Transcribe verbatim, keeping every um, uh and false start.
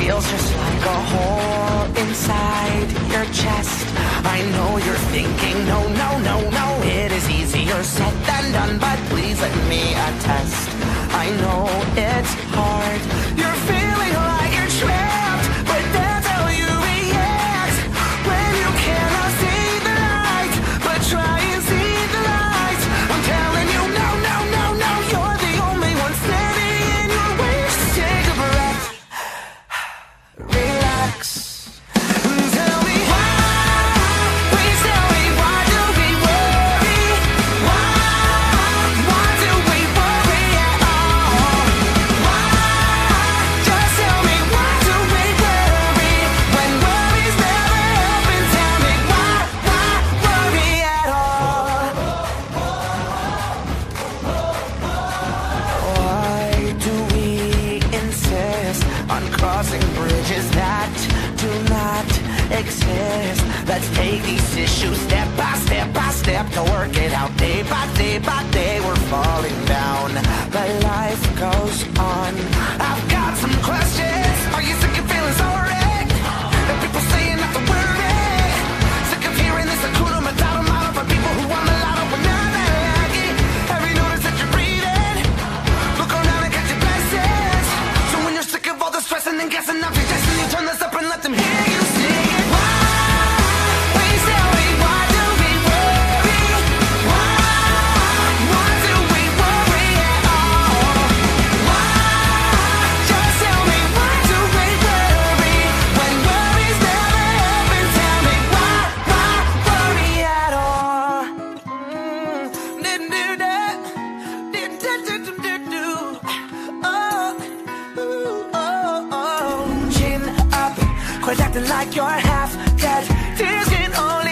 feels just like a hole inside your chest. I know you're thinking, no, no, no, no, it is easier said than done, but please let me attest. I know it's hard, you're feeling like you're trapped, but that's how you react when you cannot see the light, but try and see the light. I'm telling you, no, no, no, no, you're the only one standing in your way. Just take a breath, relax. Tell me why, please tell me why do we worry? Why, why do we worry at all? Why, just tell me why do we worry when worries never help? And tell me why, why worry at all? Why do we insist on crossing bridges that do not exist? Let's take these issues step by step by step to work it out. Day by day by day we're falling down, but life goes on. I've got some questions. Are you sick of feeling so wrecked? And people saying not to worry. Sick of hearing this Hakuna Matata model for people who want a lot of but not lucky. Have you noticed that you're breathing? Look around and catch your blessings. So when you're sick of all the stressing and guessing off your destiny, turn this up and let them hear you sing it. Why? Please tell me why do we worry? Why? Why do we worry at all? Why? Just tell me why do we worry when worries never help? And tell me why, why worry at all? Mm, do-do-da, do-do-do-do-do. Oh, ooh, oh, oh. Chin up, quit acting like you're half dead. Tears get on